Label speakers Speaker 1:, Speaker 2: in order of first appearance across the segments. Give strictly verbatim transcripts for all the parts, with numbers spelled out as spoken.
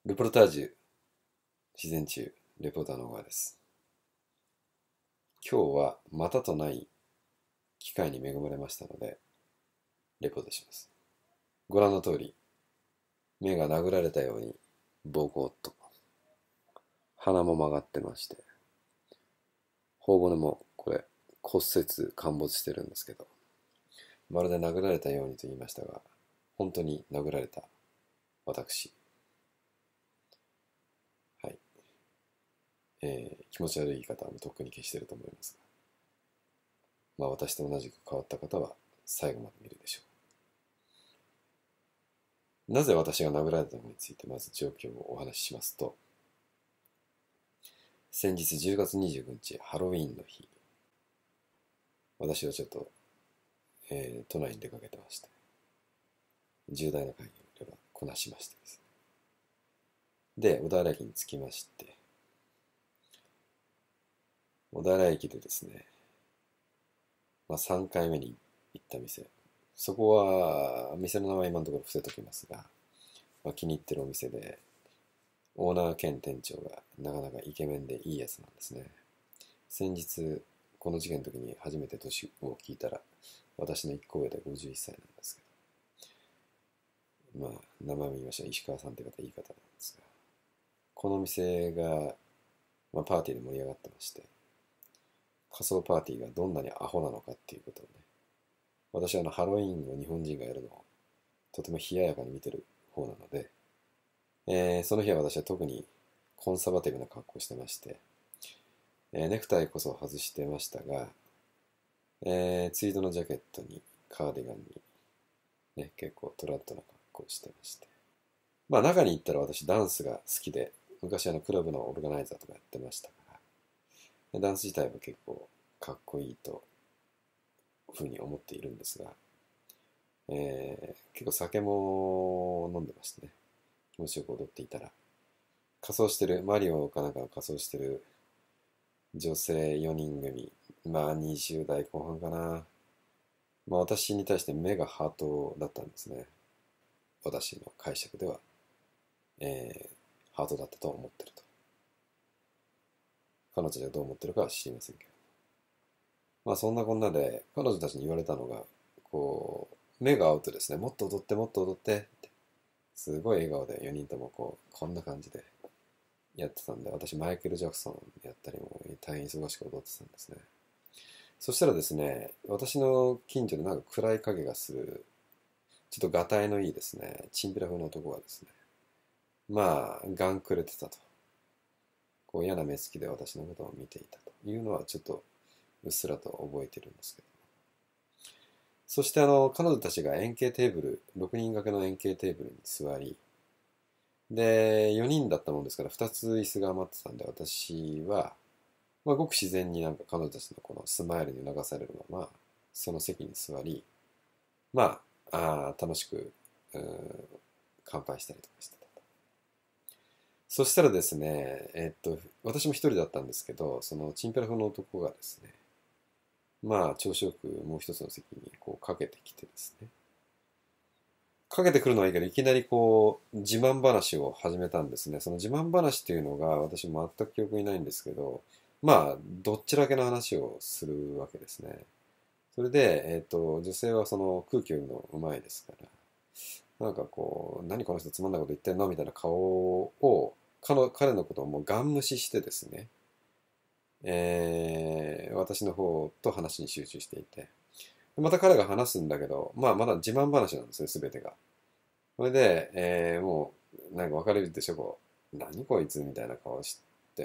Speaker 1: ルポルタージュ自然中レポーターの小川です。今日はまたとない機会に恵まれましたのでレポートします。ご覧の通り目が殴られたようにボコッと、鼻も曲がってまして、頬骨もこれ骨折陥没してるんですけど、まるで殴られたようにと言いましたが、本当に殴られた私、はい、えー、気持ち悪い言い方もとっくに消してると思いますが、まあ私と同じく変わった方は最後まで見るでしょう。なぜ私が殴られたのかについてまず状況をお話ししますと、先日じゅうがつにじゅうくにちハロウィーンの日、私はちょっと、えー都内に出かけてまして、重大な会議をいろいろこなしましてですね。で、小田原駅に着きまして、小田原駅でですね、まあ、さんかいめに行った店、そこは店の名前今のところ伏せときますが、まあ、気に入ってるお店で、オーナー兼店長がなかなかイケメンでいいやつなんですね。先日この事件の時に初めて年を聞いたら、私のいっこ上でごじゅういっさいなんですけど、まあ名前も言いました、石川さんという方、いい方なんですが、この店が、まあ、パーティーで盛り上がってまして、仮装パーティーがどんなにアホなのかっていうことをね、私はあのハロウィーンを日本人がやるのをとても冷ややかに見てる方なので、えーその日は私は特にコンサバティブな格好をしてまして、えーネクタイこそ外してましたが、えーツイードのジャケットにカーディガンに、ね、結構トラッドな格好をしてまして、まあ中に行ったら私ダンスが好きで、昔あのクラブのオルガナイザーとかやってましたから、ダンス自体も結構かっこいいとふうに思っているんですが、えー結構酒も飲んでましてね、気持ちよく踊っていたら、仮装してる、マリオかなんかの仮装してる女性よにん組、まあにじゅう代後半かな。まあ私に対して目がハートだったんですね。私の解釈では、えーハートだったと思ってると。彼女がどう思ってるかは知りませんけど。まあそんなこんなで、彼女たちに言われたのが、こう、目が合うとですね、もっと踊って、もっと踊ってって、すごい笑顔でよにんともこう、こんな感じでやってたんで、私マイケル・ジャクソンやったりも大変忙しく踊ってたんですね。そしたらですね、私の近所でなんか暗い影がする、ちょっとがたいのいいですね、チンピラ風の男がですね、まあ、ガンくれてたと。こう嫌な目つきで私のことを見ていたというのはちょっとうっすらと覚えているんですけど。そしてあの、彼女たちが円形テーブル、ろくにん掛けの円形テーブルに座り、で、よにんだったもんですからふたつ椅子が余ってたんで、私は、まあ、ごく自然になんか彼女たちのこのスマイルに流されるまま、その席に座り、まあ、あ楽しく、うん、乾杯したりとかしてたと。そしたらですね、えっと、私も一人だったんですけど、そのチンペラ風の男がですね、まあ、調子よくもう一つの席にこうかけてきてですね、かけてくるのはいいけど、いきなりこう、自慢話を始めたんですね。その自慢話っていうのが、私全く記憶にないんですけど、まあ、どっちらけの話をするわけですね。それで、えっと、女性はその空気読むのうまいですから、なんかこう、何この人つまんないこと言ってんのみたいな顔を、彼彼のことをもうガン無視してですね、えー私の方と話に集中していて、また彼が話すんだけど、まあまだ自慢話なんですね、すべてが。それで、えーもう、なんか分かれるでしょ、こう、何こいつみたいな顔して、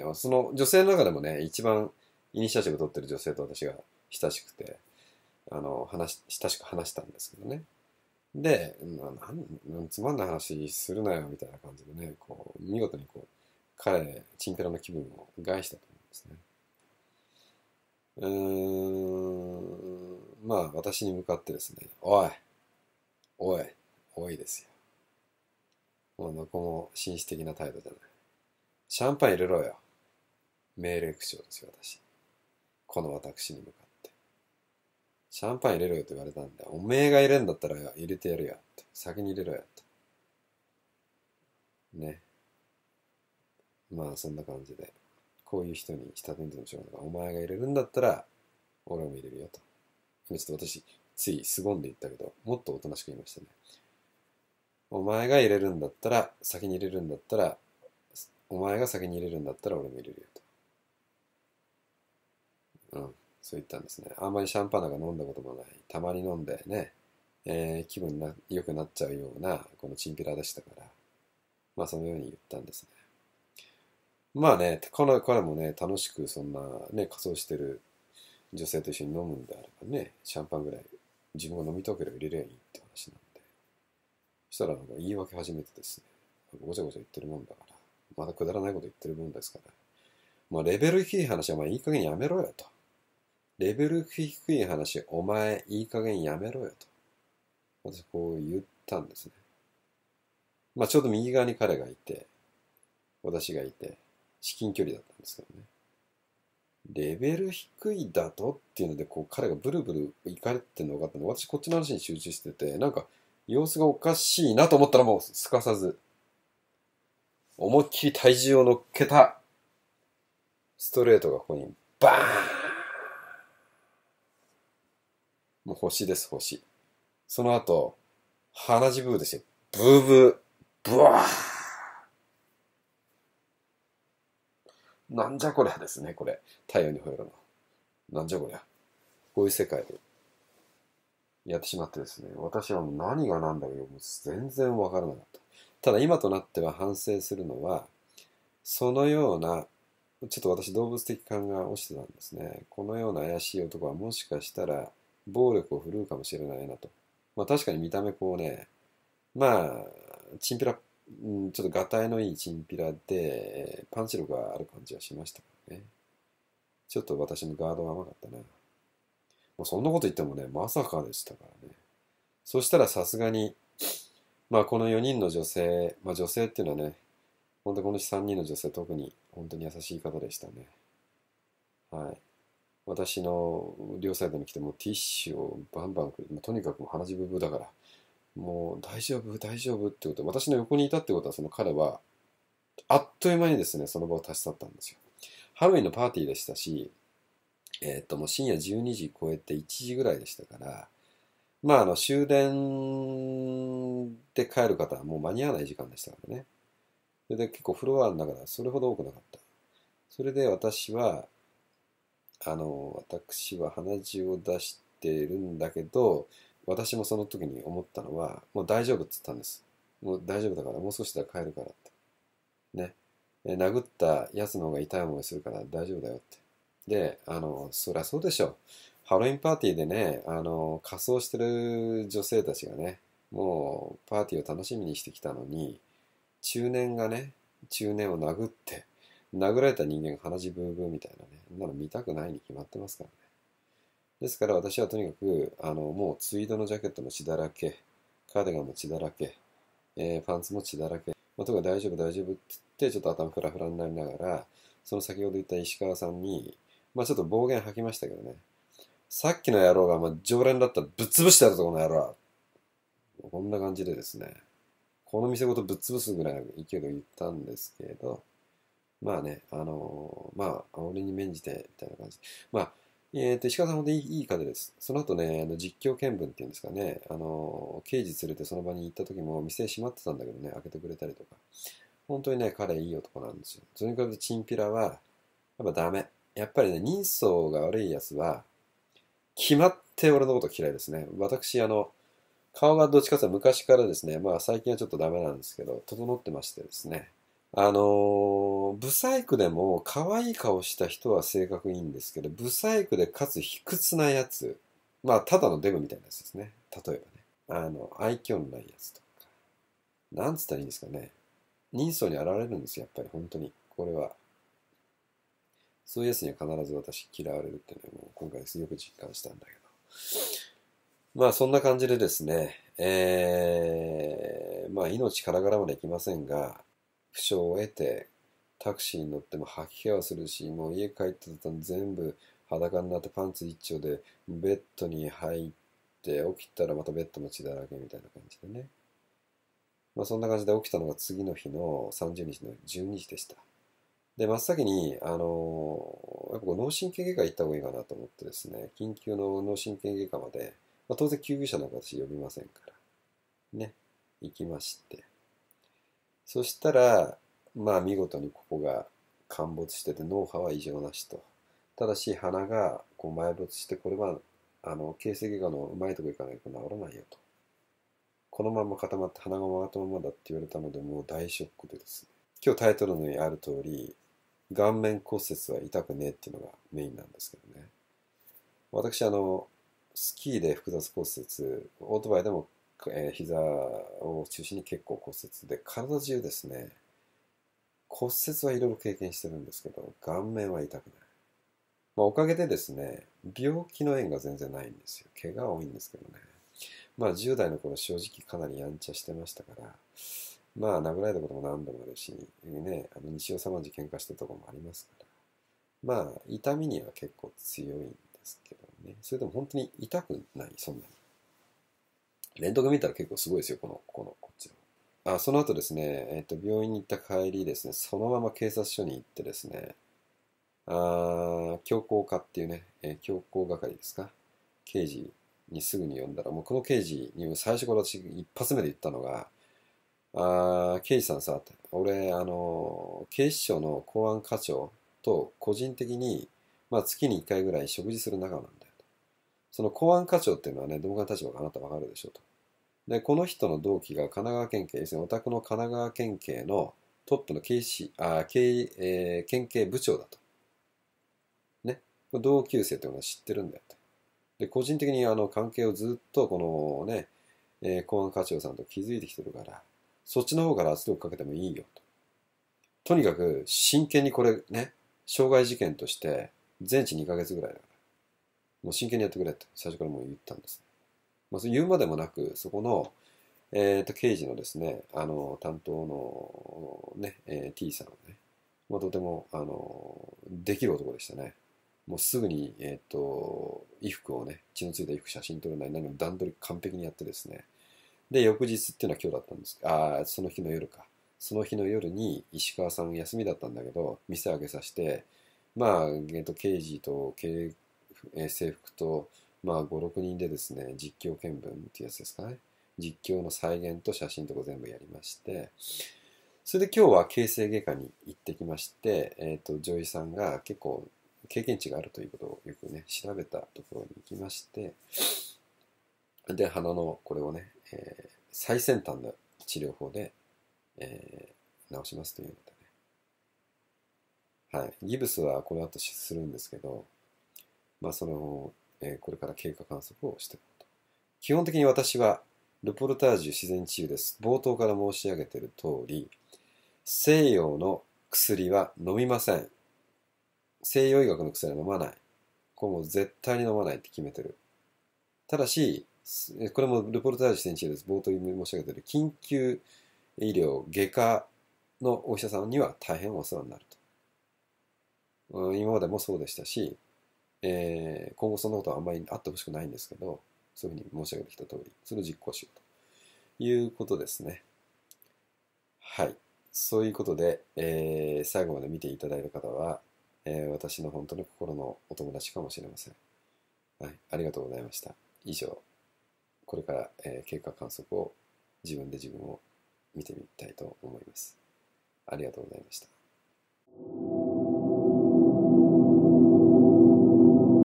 Speaker 1: その女性の中でもね、一番イニシアチブを取ってる女性と私が親しくて、あの、話し、親しく話したんですけどね。で、ななんつまんない話するなよみたいな感じでね、こう、見事にこう、彼、チンピラの気分を害したと思うんですね。うーん、まあ、私に向かってですね、おい、おい、おいですよ。もうどこも紳士的な態度じゃない。シャンパン入れろよ。命令口調ですよ、私。この私に向かって。シャンパン入れろよと言われたんで、おめえが入れんだったら入れてやるよって。先に入れろよって。ね。 まあそんな感じで、こういう人に下手にでもしょうがない。お前が入れるんだったら、俺も入れるよと。ちょっと私、つい凄んで言ったけど、もっとおとなしく言いましたね。お前が入れるんだったら、先に入れるんだったら、お前が先に入れるんだったら俺も入れるよと。うん、そう言ったんですね。あんまりシャンパンなんか飲んだこともない。たまに飲んでね、えー気分が良くなっちゃうような、このチンピラでしたから、まあそのように言ったんですね。まあね、彼彼もね、楽しくそんなね、仮装してる女性と一緒に飲むんであればね、シャンパンぐらい自分が飲みたければ入れりゃいいって話なんで。そしたらなんか言い訳始めてですね、ごちゃごちゃ言ってるもんだから、まだくだらないこと言ってるもんですから、まあレベル低い話はまあいい加減やめろよと。レベル低い話、お前いい加減やめろよと。私こう言ったんですね。まあちょうど右側に彼がいて、私がいて、至近距離だったんですけどね。レベル低いだとっていうので、こう彼がブルブルいかれてるの分かったの。私こっちの話に集中してて、なんか様子がおかしいなと思ったらもうすかさず、思いっきり体重を乗っけたストレートがここにバーン。もう星です、星。その後、鼻血ブーですよ。ブーブー、ブワー。なんじゃこりゃですね、これ。太陽にほえろの。なんじゃこりゃ。こういう世界でやってしまってですね、私はもう何が何だかよ、もう全然わからなかった。ただ今となっては反省するのは、そのような、ちょっと私動物的感が落ちてたんですね。このような怪しい男はもしかしたら暴力を振るうかもしれないなと。まあ確かに見た目こうね、まあ、チンピラ、うん、ちょっとがたいのいいチンピラで、パンチ力がある感じはしましたからね。ちょっと私のガードが甘かったな。もうそんなこと言ってもね、まさかでしたからね。そしたらさすがに、まあこのよにんの女性、まあ女性っていうのはね、本当にこのさんにんの女性特に本当に優しい方でしたね。はい。私の両サイドに来てもティッシュをバンバンくれて、とにかく鼻血ブブだから、もう大丈夫、大丈夫ってことで、私の横にいたってことはその彼は、あっという間にですね、その場を立ち去ったんですよ。ハロウィンのパーティーでしたし、えーっと、もう深夜じゅうにじ超えていちじぐらいでしたから、まあ、あの、終電で帰る方はもう間に合わない時間でしたからね。それで結構フロアの中ではそれほど多くなかった。それで私は、あの、私は鼻血を出してるんだけど、私もその時に思ったのは、もう大丈夫って言ったんです。もう大丈夫だから、もう少しで帰るからって。ね。え殴ったやつの方が痛い思いするから大丈夫だよって。で、あの、そりゃそうでしょ。ハロウィンパーティーでね、あの、仮装してる女性たちがね、もうパーティーを楽しみにしてきたのに、中年がね、中年を殴って、殴られた人間が鼻血ブーブーみたいなね、そんなの見たくないに決まってますからね。ですから私はとにかく、あの、もうツイードのジャケットも血だらけ、カーディガンも血だらけ、えーパンツも血だらけ、まあ、とか大丈夫大丈夫って言って、ちょっと頭フラフラになりながら、その先ほど言った石川さんに、まあちょっと暴言吐きましたけどね、さっきの野郎がまあ常連だったらぶっ潰してやるぞ、この野郎。こんな感じでですね、この店ごとぶっ潰すぐらいの勢いで言ったんですけど、まあね、あのーまあ、俺に免じて、みたいな感じ。まあ、えっと、石川さんほんといい、いい方です。その後ね、あの実況見分っていうんですかね、あのー刑事連れてその場に行った時も店閉まってたんだけどね、開けてくれたりとか。本当にね、彼いい男なんですよ。それに比べてチンピラは、やっぱダメ。やっぱりね、人相が悪いやつは、決まって俺のこと嫌いですね。私、あの、顔がどっちかというと昔からですね、まあ最近はちょっとダメなんですけど、整ってましてですね。あのー、ブサイクでも可愛い顔した人は性格いいんですけど、ブサイクでかつ卑屈なやつ、まあただのデブみたいなやつですね。例えばね。あの、愛嬌のないやつとか。なんつったらいいんですかね。人相に現れるんですよ、やっぱり本当に。これは。そういうやつには必ず私嫌われるっていうのをもう今回よく実感したんだけど。まあそんな感じでですね、えー、まあ命からがらまでいきませんが、負傷を得てタクシーに乗っても吐き気はするし、もう家帰ってたら全部裸になってパンツ一丁でベッドに入って起きたらまたベッドも血だらけみたいな感じでね。まあそんな感じで起きたのが次の日のさんじゅうにちのじゅうにじでした。 で、真っ先に、あの、やっぱこう脳神経外科行った方がいいかなと思ってですね、緊急の脳神経外科まで、まあ、当然救急車なんか私呼びませんから、ね、行きまして。そしたら、まあ見事にここが陥没してて、脳波は異常なしと。ただし、鼻がこう埋没して、これは、あの、形成外科のうまいとこ行かないと治らないよと。このまま固まって鼻が曲がったままだって言われたので、もう大ショックでですね。今日タイトルにある通り、顔面骨折は痛くねえっていうのがメインなんですけどね。私、あの、スキーで複雑骨折、オートバイでも、えー膝を中心に結構骨折で、体中ですね、骨折はいろいろ経験してるんですけど、顔面は痛くない。まあ、おかげでですね、病気の縁が全然ないんですよ。怪我は多いんですけどね。まあ、じゅう代の頃正直かなりやんちゃしてましたから、まあ、殴られたことも何度もあるし、ね、あの西尾様に喧嘩したところもありますから、まあ、痛みには結構強いんですけどね。それでも本当に痛くない、そんなに。レントゲン見たら結構すごいですよ、この、この、こっちの。あ、その後ですね、えっと、病院に行った帰りですね、そのまま警察署に行ってですね、あ強行課っていうね、えー強行係ですか、刑事にすぐに呼んだら、もうこの刑事に最初から私一発目で言ったのが、あ刑事さんさ、俺、あの、警視庁の公安課長と個人的に、まあ、月にいっかいぐらい食事する仲なんだよと。その公安課長っていうのはね、どうか立場かあなたわかるでしょうと。で、この人の同期が神奈川県警、要するにお宅の神奈川県警のトップの警視、あ、警、えー県警部長だと。ね。同級生っていうのは知ってるんだよと。で、個人的にあの関係をずっとこのね、えー公安課長さんと築いてきてるから、そっちの方から圧力かけてもいいよと。とにかく真剣にこれね、傷害事件として全治にかげつぐらいだから、もう真剣にやってくれって最初からもう言ったんです。まあ、それ言うまでもなく、そこの、えーと、刑事のですね、あの、担当のね、えー T さんはね、まあ、とても、あの、できる男でしたね。もうすぐに、えっと、衣服をね、血のついた衣服写真撮るなり何も段取り完璧にやってですね。で、翌日っていうのは今日だったんですああ、その日の夜か。その日の夜に石川さん休みだったんだけど、店開けさせて、まあ、えっと、刑事と警、えー制服と、まあ、ご、ろくにんでですね、実況見分っていうやつですかね。実況の再現と写真とか全部やりまして、それで今日は形成外科に行ってきまして、えっと、女医さんが結構経験値があるということをよくね、調べたところに行きまして、で、鼻のこれをね、えー最先端の治療法で、えー治しますというのでね。はい。ギブスはこの後するんですけど、まあその、えーこれから経過観測をしていくと。基本的に私は、ルポルタージュ自然治癒です。冒頭から申し上げている通り、西洋の薬は飲みません。西洋医学の薬は飲まない。これもう絶対に飲まないって決めてる。ただし、これもルポルタージュ先生です。冒頭に申し上げている緊急医療、外科のお医者さんには大変お世話になると。今までもそうでしたし、えー今後そんなことはあんまりあってほしくないんですけど、そういうふうに申し上げてきた通り、それを実行しようということですね。はい。そういうことで、えー最後まで見ていただいた方は、えー私の本当の心のお友達かもしれません。はい。ありがとうございました。以上、これから、えー経過観測を自分で自分を見てみたいと思います。ありがとうございました。